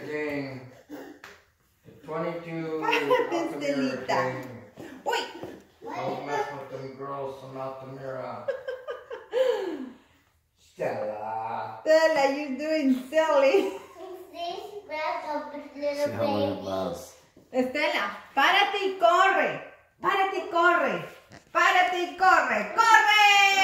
thing. The 22 Párate, Altamira Estelita. thing. Uy. Don't mess with them girls from Altamira. Stella. Stella, you're doing silly. See how many glass. Estela, párate y corre. Párate y corre. Párate y corre. ¡Corre!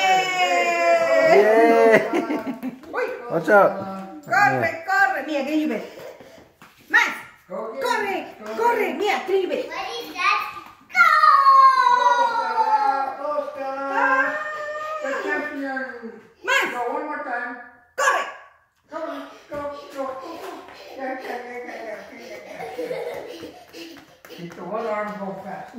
Yay! Uy. Watch out. Corre, corre. Mira, Gribet. Más. Go get Corre, it. Go corre. get it. Mira, Gribet. What is that? Go, Stella. The champion. Más. Go one more time. Corre. Go, go, go. Keep the one arm go fast.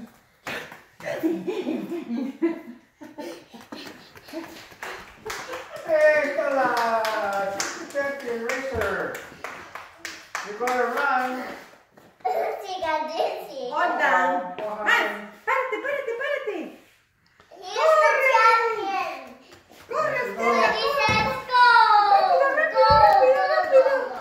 Hey, Stella! Champion racer! You're gonna run! She got dizzy. Hold down. Más. Párate, párate, párate. He's the champion. Corre, Let's Estela. Daddy says go. Rápido, rápido, rápido, rápido.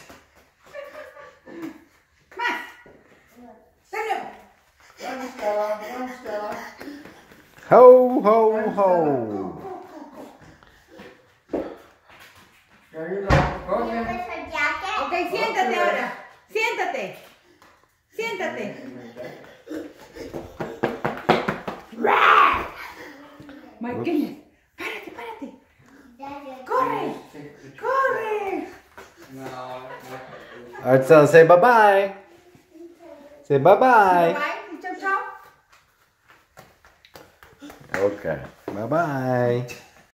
Más. De nuevo. Run, Stella! Run, Stella! Ho, ho, ho. There you go. Go You again. with her jacket? Ok, siéntate ahora. Siéntate. Siéntate. My goodness. Párate, párate. Daddy. Corre. Corre. No. Alright, so say bye-bye. Say bye-bye. Bye. Ciao, ciao. Okay. Bye-bye.